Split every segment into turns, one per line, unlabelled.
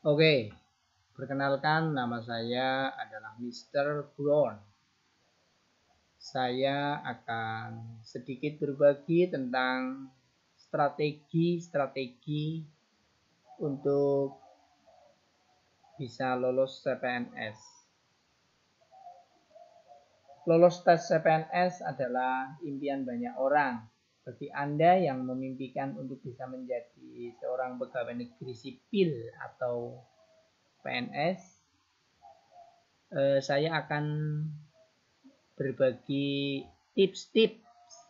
Oke, perkenalkan nama saya adalah Mr. Brown. Saya akan sedikit berbagi tentang strategi untuk bisa lolos CPNS. Lolos tes CPNS adalah impian banyak orang. Bagi Anda yang memimpikan untuk bisa menjadi seorang pegawai negeri sipil atau PNS, saya akan berbagi tips-tips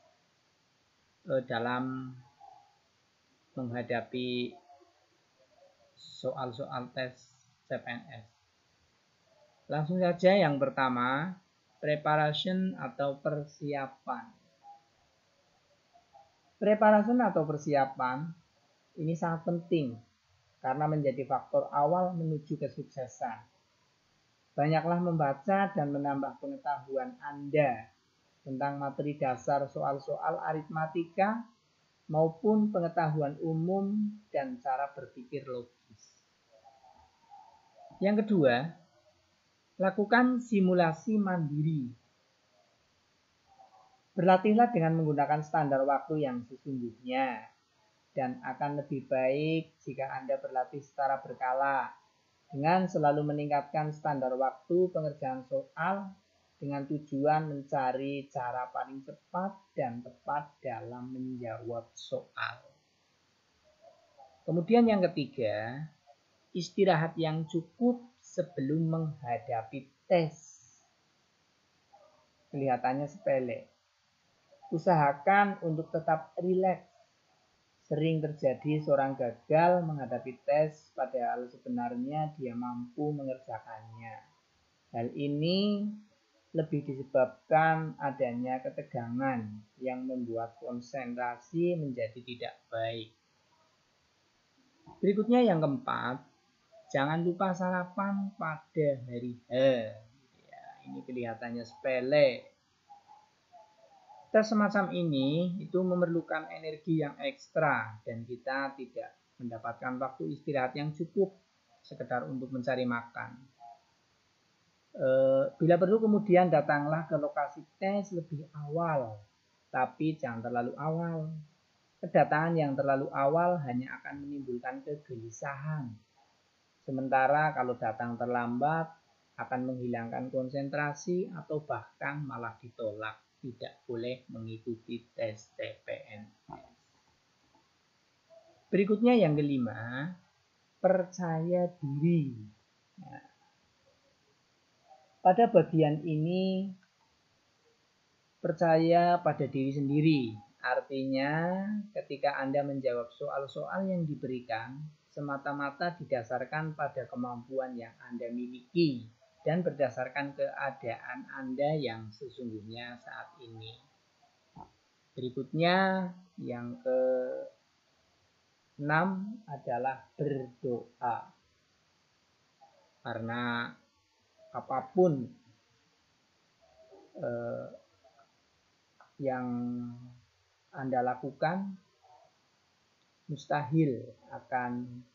dalam menghadapi soal-soal tes CPNS. Langsung saja yang pertama, preparation atau persiapan. Preparation atau persiapan ini sangat penting karena menjadi faktor awal menuju kesuksesan. Banyaklah membaca dan menambah pengetahuan Anda tentang materi dasar soal-soal aritmatika maupun pengetahuan umum dan cara berpikir logis. Yang kedua, lakukan simulasi mandiri. Berlatihlah dengan menggunakan standar waktu yang sesungguhnya dan akan lebih baik jika Anda berlatih secara berkala dengan selalu meningkatkan standar waktu pengerjaan soal dengan tujuan mencari cara paling cepat dan tepat dalam menjawab soal. Kemudian yang ketiga, istirahat yang cukup sebelum menghadapi tes. Kelihatannya sepele. Usahakan untuk tetap rileks. Sering terjadi seorang gagal menghadapi tes padahal sebenarnya dia mampu mengerjakannya. Hal ini lebih disebabkan adanya ketegangan yang membuat konsentrasi menjadi tidak baik. Berikutnya yang keempat, jangan lupa sarapan pada hari H. Ya, ini kelihatannya sepele. Tes semacam ini itu memerlukan energi yang ekstra dan kita tidak mendapatkan waktu istirahat yang cukup sekedar untuk mencari makan. Bila perlu kemudian datanglah ke lokasi tes lebih awal, tapi jangan terlalu awal. Kedatangan yang terlalu awal hanya akan menimbulkan kegelisahan. Sementara kalau datang terlambat akan menghilangkan konsentrasi atau bahkan malah ditolak. Tidak boleh mengikuti tes CPNS. Berikutnya yang kelima, percaya diri. Nah, pada bagian ini percaya pada diri sendiri. Artinya ketika Anda menjawab soal-soal yang diberikan semata-mata didasarkan pada kemampuan yang Anda miliki dan berdasarkan keadaan Anda yang sesungguhnya saat ini. Berikutnya yang ke-6 adalah berdoa. Karena apapun yang Anda lakukan mustahil akan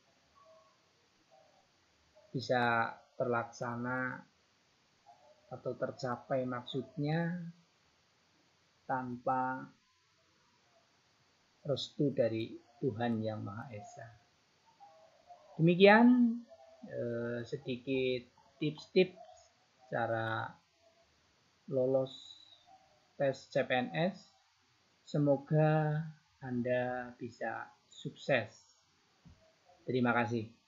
bisa terlaksana atau tercapai maksudnya tanpa restu dari Tuhan Yang Maha Esa. Demikian sedikit tips-tips cara lolos tes CPNS. Semoga Anda bisa sukses. Terima kasih.